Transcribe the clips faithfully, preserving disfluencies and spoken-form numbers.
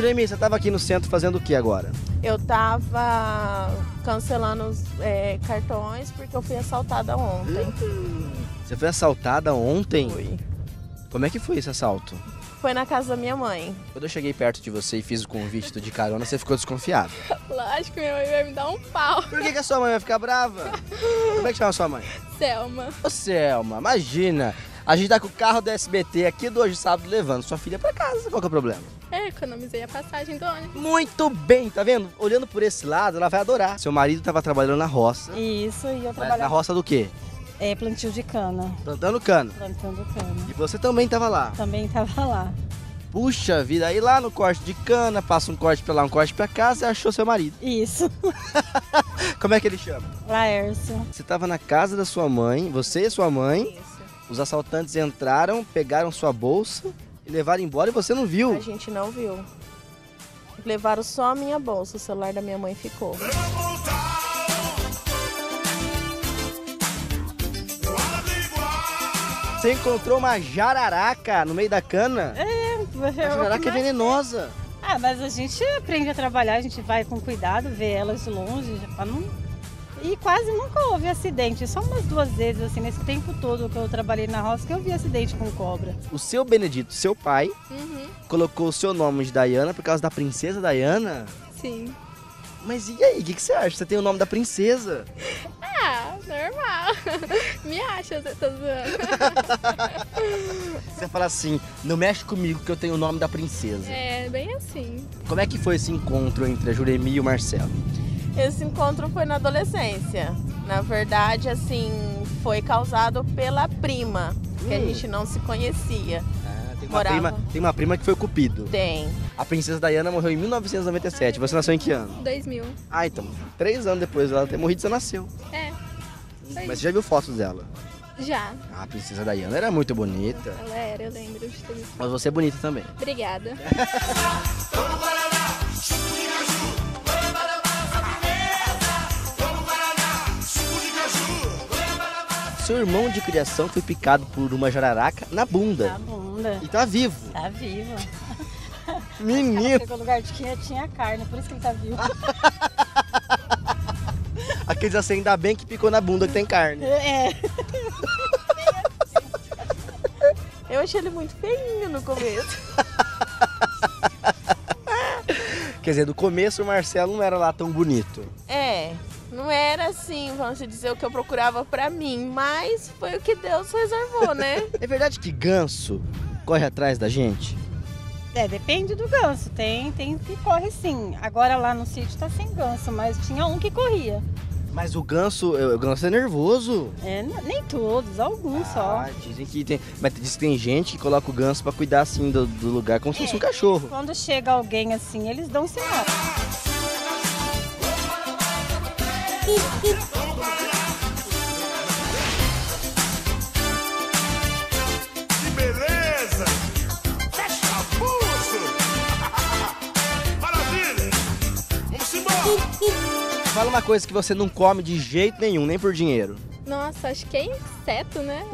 Juremi, você tava aqui no centro fazendo o que agora? Eu tava cancelando os é, cartões porque eu fui assaltada ontem. Você foi assaltada ontem? Fui. Como é que foi esse assalto? Foi na casa da minha mãe. Quando eu cheguei perto de você e fiz o convite de carona, você ficou desconfiado. Lógico que minha mãe vai me dar um pau. Por que, que a sua mãe vai ficar brava? Como é que chama a sua mãe? Selma. Ô Selma, imagina, a gente tá com o carro do S B T aqui do Hoje Sábado levando sua filha pra casa, qual que é o problema? É, economizei a passagem do ônibus. Muito bem, tá vendo? Olhando por esse lado, ela vai adorar. Seu marido tava trabalhando na roça. Isso, e eu Mas trabalhava... na roça do quê? É, plantio de cana. Plantando cana. Plantando cana. E você também tava lá. Também tava lá. Puxa vida, aí lá no corte de cana, passa um corte pra lá, um corte pra cá, você achou seu marido. Isso. Como é que ele chama? Laércio. Você tava na casa da sua mãe, você e sua mãe. Isso. Os assaltantes entraram, pegaram sua bolsa e levaram embora e você não viu. A gente não viu. Levaram só a minha bolsa, o celular da minha mãe ficou. Você encontrou uma jararaca no meio da cana? É, A jararaca é venenosa. Ah, mas a gente aprende a trabalhar, a gente vai com cuidado, vê elas de longe, pra não... E quase nunca houve acidente, só umas duas vezes, assim, nesse tempo todo que eu trabalhei na roça, que eu vi acidente com cobra. O seu Benedito, seu pai, Uhum, colocou o seu nome de Diana por causa da princesa Diana? sim. Mas e aí, o que, que você acha? Você tem o nome da princesa. Ah, normal. Me acha, você tá zoando. Você fala assim, não mexe comigo que eu tenho o nome da princesa. É, bem assim. Como é que foi esse encontro entre a Juremi e o Marcelo? Esse encontro foi na adolescência. Na verdade, assim, foi causado pela prima, que a Hum. gente não se conhecia. Ah, tem, uma Morava. prima, tem uma prima que foi o Cupido. Tem. A princesa Diana morreu em mil novecentos e noventa e sete. Você nasceu em que ano? dois mil. Ah, então, três anos depois dela ter morrido, você nasceu. É, Mas você já viu fotos dela? já. Ah, a princesa Diana era muito bonita. Ela era, eu lembro de ter visto. Mas você é bonita também. Obrigada. Seu irmão de criação foi picado por uma jararaca na bunda. Tá bunda. E tá vivo. Tá vivo. Menino. Pegou lugar de que tinha carne, por isso que ele tá vivo. Aqueles assim, ainda bem que picou na bunda que tem carne. É. Eu achei ele muito feinho no começo. Quer dizer, do começo o Marcelo não era lá tão bonito. É, não era assim, vamos dizer, o que eu procurava pra mim, mas foi o que Deus reservou, né? É verdade que ganso corre atrás da gente? É, depende do ganso. Tem, tem que corre sim. Agora lá no sítio tá sem ganso, mas tinha um que corria. Mas o ganso, o ganso é nervoso. É, n- nem todos, alguns Ah, só. dizem que tem. Mas diz que tem gente que coloca o ganso pra cuidar assim do, do lugar como se fosse um cachorro. Quando chega alguém assim, eles dão sinal. Que beleza! Chapuço! Maravilha! Vamos embora! Fala uma coisa que você não come de jeito nenhum, nem por dinheiro. Nossa, acho que é inseto, né?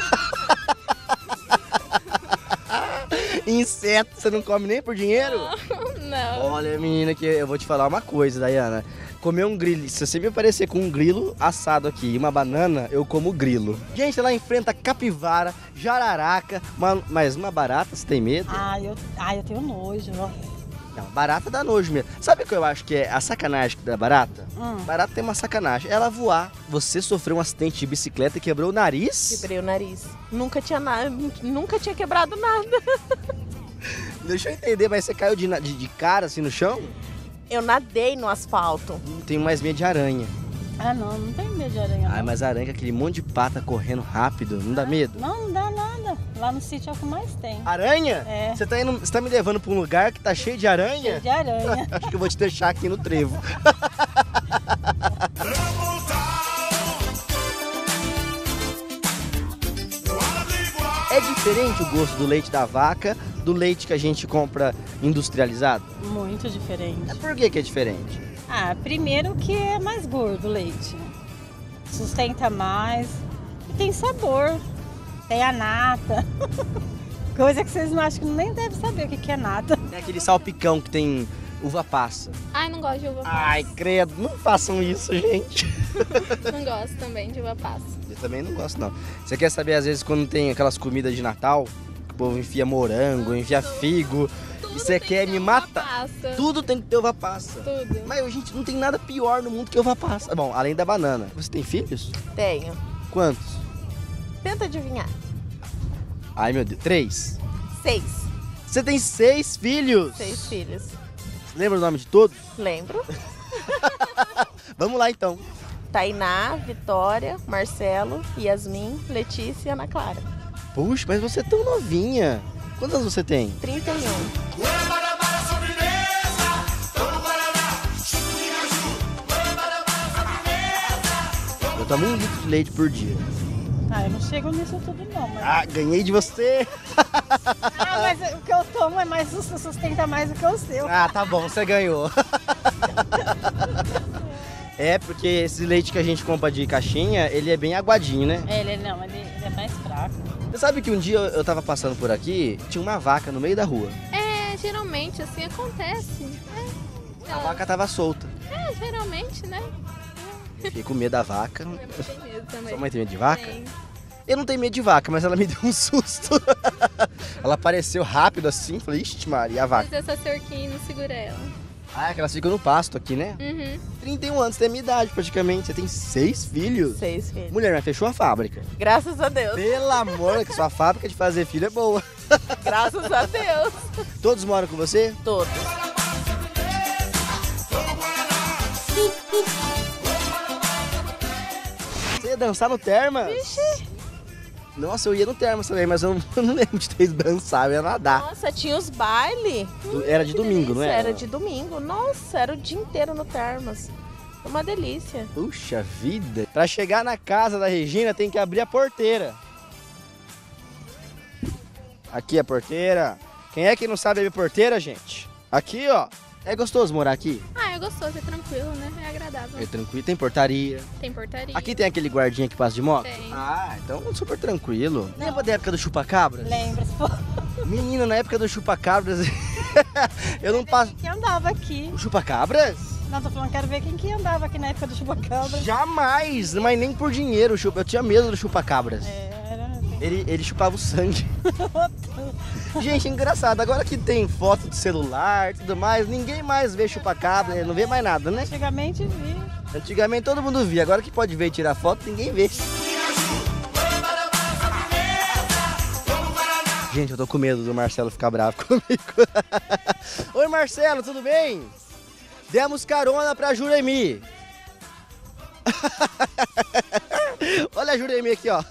Inseto, você não come nem por dinheiro? Não. Olha, menina, que eu vou te falar uma coisa, Diana. Comer um grilo, se você me aparecer com um grilo assado aqui e uma banana, eu como grilo. Gente, ela enfrenta capivara, jararaca, uma- mas uma barata, você tem medo? Ah, eu, ah, eu tenho nojo. ó. Não, barata dá nojo mesmo. Sabe o que eu acho que é a sacanagem da barata? Hum. Barata tem uma sacanagem. Ela voar. Você sofreu um acidente de bicicleta e quebrou o nariz? Quebrei o nariz. Nunca tinha nada, nunca tinha quebrado nada. Deixa eu entender, mas você caiu de, na- de, de cara assim no chão? Eu nadei no asfalto. Não tenho mais medo de aranha. Ah, não, não tenho medo de aranha. Ai, não. mas aranha com aquele monte de pata correndo rápido, não dá medo? Não, não dá nada. Lá no sítio é o que mais tem. Aranha? É. Você tá, indo, você tá me levando pra um lugar que tá cheio de aranha? Cheio de aranha. Acho que eu vou te deixar aqui no trevo. É diferente o gosto do leite da vaca do leite que a gente compra industrializado? Muito diferente. Por que que é diferente? Ah, primeiro que é mais gordo o leite. Sustenta mais. E tem sabor. Tem a nata. Coisa que vocês não acham que nem devem saber o que que é nata. É aquele salpicão que tem uva passa. Ai, não gosto de uva passa. Ai, credo, não façam isso, gente. Não gosto também de uva passa. Eu também não gosto, não. Você quer saber, às vezes, quando tem aquelas comidas de Natal, que o povo enfia morango, enfia figo, Tudo e você tem quer que me ter matar? uva passa. Tudo tem que ter uva passa. Tudo. Mas, gente, não tem nada pior no mundo que uva passa. Bom, além da banana. Você tem filhos? Tenho. Quantos? Tenta adivinhar. Ai, meu Deus. Três. Seis. Você tem seis filhos? Seis filhos. Lembra o nome de todos? Lembro. Vamos lá, então. Tainá, Vitória, Marcelo, Yasmin, Letícia e Ana Clara. Puxa, mas você é tão novinha. Quantos anos você tem? trinta e um. Guaraná, sobremesa. Toma Guaraná, suco de caju. Guaraná, sobremesa. Eu tomo um litro de leite por dia. Ah, eu não chego nisso tudo não, mas... Ah, ganhei de você. Ah, mas o que eu tomo é mais, sustenta mais do que o seu. Ah, tá bom, você ganhou. É, porque esse leite que a gente compra de caixinha, ele é bem aguadinho, né? É, ele não, ele, ele é mais fraco. Você sabe que um dia eu, eu tava passando por aqui, tinha uma vaca no meio da rua. É, geralmente assim acontece. É, A ela- vaca tava solta. é geralmente, né? Fiquei com medo da vaca. Minha mãe tem medo também. Sua mãe tem medo de vaca? Tem. Eu não tenho medo de vaca, mas ela me deu um susto. Ela apareceu rápido assim, falei, ixi, Maria, a vaca. Mas essa cerquinha não segura ela. Ah, é que elas ficam no pasto aqui, né? Uhum. trinta e um anos, tem a minha idade praticamente. Você tem seis filhos? Seis filhos. Mulher, mas fechou a fábrica. Graças a Deus. Pelo amor, que sua fábrica de fazer filho é boa. Graças a Deus. Todos moram com você? Todos. Você ia dançar no Termas? Vixe. Nossa, eu ia no Termas também, mas eu não, eu não lembro de ter dançado, eu ia nadar. Nossa, tinha os bailes. Do- Era de domingo, não Isso, era? era de domingo. Nossa, era o dia inteiro no Termas. Uma delícia. Puxa vida. Pra chegar na casa da Regina, tem que abrir a porteira. Aqui a porteira. Quem é que não sabe abrir porteira, gente? Aqui, ó. É gostoso morar aqui? Ah, é gostoso, é tranquilo, né? É agradável. É tranquilo, tem portaria. Tem portaria. Aqui tem aquele guardinha que passa de moto? Tem. Ah, então super tranquilo. Lembra da época do chupa-cabras? Lembra? Menina, na época do chupa-cabras, eu não passo... Quem andava aqui? O chupa-cabras? Não, tô falando, quero ver quem que andava aqui na época do chupacabra. Jamais, mas nem por dinheiro. o chupa- Eu tinha medo do chupa-cabras. É, era... Ele, ele chupava o sangue. Gente, engraçado, agora que tem foto do celular e tudo mais, ninguém mais vê chupacabra, né? Não vê mais nada, né? Antigamente vi. Antigamente todo mundo via, agora que pode ver e tirar foto, ninguém vê. Gente, eu tô com medo do Marcelo ficar bravo comigo. Oi, Marcelo, tudo bem? Demos carona pra Juremi. Olha a Juremi aqui, ó.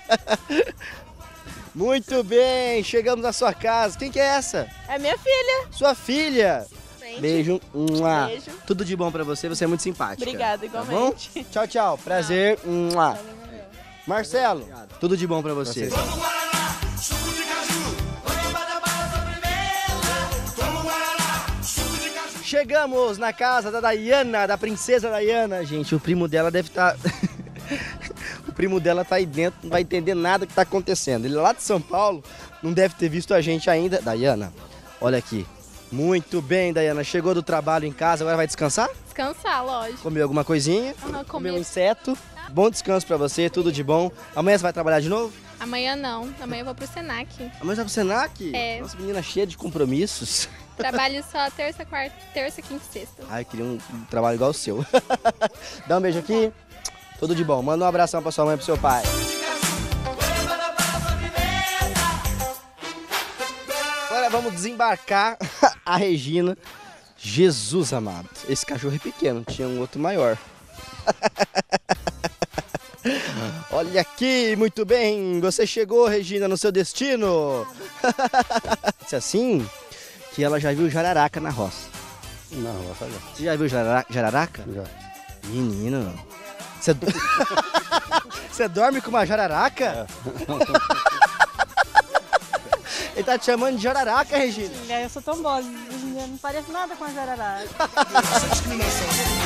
Muito bem, chegamos na sua casa. Quem que é essa? É minha filha. Sua filha. Gente. Beijo. Mua. Beijo. Tudo de bom pra você, você é muito simpática. Obrigada, Tá bom? igualmente. Tchau, tchau. Prazer. Mua. Marcelo, tudo de bom pra você. Toma Guaraná, suco de caju. Guaraná, sobremesa. Toma Guaraná, suco de caju. Chegamos na casa da Dayana, da princesa Dayana. Gente, o primo dela deve estar... o primo dela tá aí dentro, não vai entender nada que tá acontecendo. Ele é lá de São Paulo, não deve ter visto a gente ainda. Dayana, olha aqui. Muito bem, Dayana. Chegou do trabalho em casa, agora vai descansar? Descansar, lógico. Comeu alguma coisinha? Aham, Comeu um comi. inseto? Bom descanso pra você, tudo de bom. Amanhã você vai trabalhar de novo? Amanhã não. Amanhã eu vou pro Senac. Amanhã você vai pro Senac? É. Nossa, menina cheia de compromissos. Trabalho só terça, quarta, terça, quinta e sexta. Ai, eu queria um trabalho igual o seu. Dá um beijo aqui. Tudo de bom. Manda um abração pra sua mãe e pro seu pai. Agora vamos desembarcar a Regina. Jesus amado. Esse cachorro é pequeno, tinha um outro maior. Olha aqui, muito bem. Você chegou, Regina, no seu destino. Disse assim que ela já viu jararaca na roça. Não, vai fazer. Você já viu jarara- jararaca? Já. Menino, você, do- você dorme com uma jararaca? Ele tá te chamando de jararaca, Regina. Eu sou tão boa, não parece nada com a jararaca. Essa discriminação.